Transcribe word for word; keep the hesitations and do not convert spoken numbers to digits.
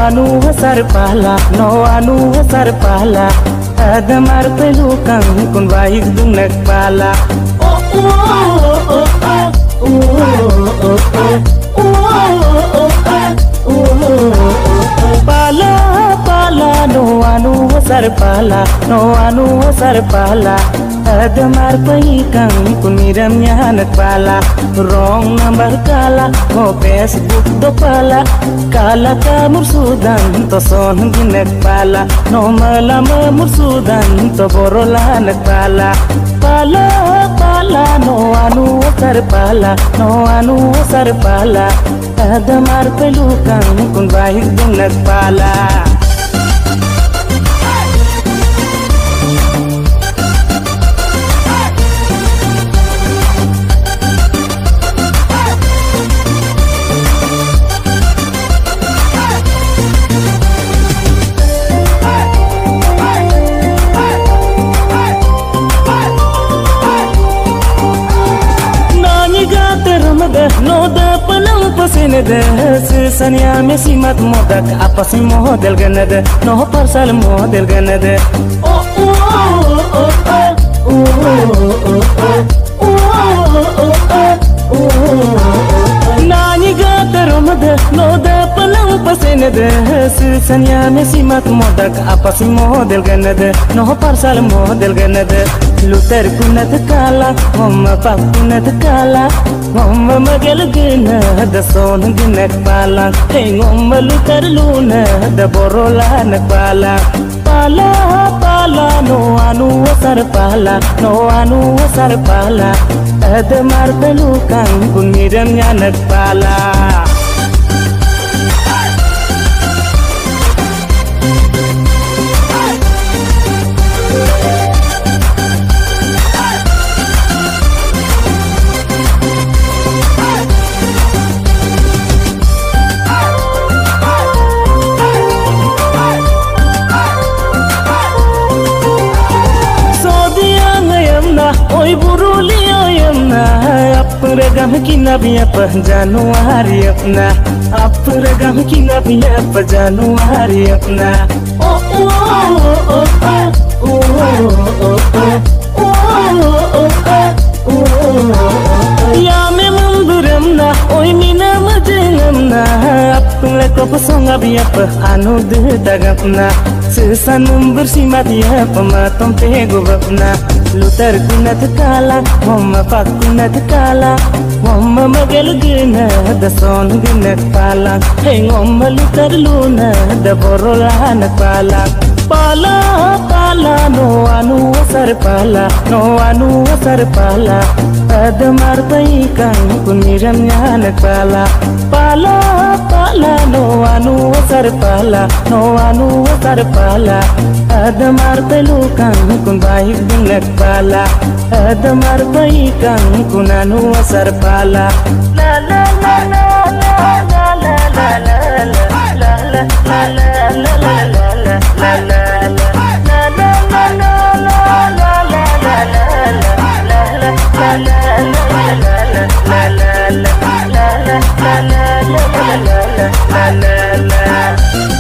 anu hasar pala, no anu hasar pala. Adamar pelukan kun baik dunek pala. Oh oh oh oh oh oh oh oh oh. Pala pala no anu hasar pala, no anu hasar pala. Adamar pelukan kun miramnya anak pala. Wrong number kala, mo Facebook do pala. Kala ka mursudan, to son ginek pala. No malama mursudan, to borola anak pala. Pala pala no anu hasar pala, no anu hasar pala. Adamar pelukan kun baik dunek pala. No da panang pasinada sisanya mesimat modak apa sih model ganada no parsal model ganada. Oh oh oh oh oh oh oh oh. Nani gata romada no da panang pasinada sisanya mesimat modak apa sih model ganada no parsal model ganada. Lutar kunat kala, mama pak kunat kala. Ngomma magalgina da son ginek pala. Hey ngomma lutar luna da borola nak pala. Pala pala no anu wasar pala, no anu wasar pala. Adamar pelukan kun miramnya nak pala. Oi buruli ayamna apregam kinabia pa Januari apna apregam kinabia pa Januari apna. Oh oh oh oh oh oh oh. Ya memang beramna oi mina majengamna apre ko pasonga bia pa anu de tagapna sesanum bersimat ya pamatom pego bapna. Lutar kunat kala, mama pak kunat kala. Mama magalgina da son ginek pala. Hey ngomma lutar luna da borola anak pala. Pala pala no anu wasar pala, no anu wasar pala. Adamar baikan kun miramnya anak pala. Pala pala no anu wasar pala, no anu wasar pala. Adamar pelukan kun baik dunek pala. Adamar baikan kun anu wasar pala. La la la la la la la la la la la la la la la la. La la la la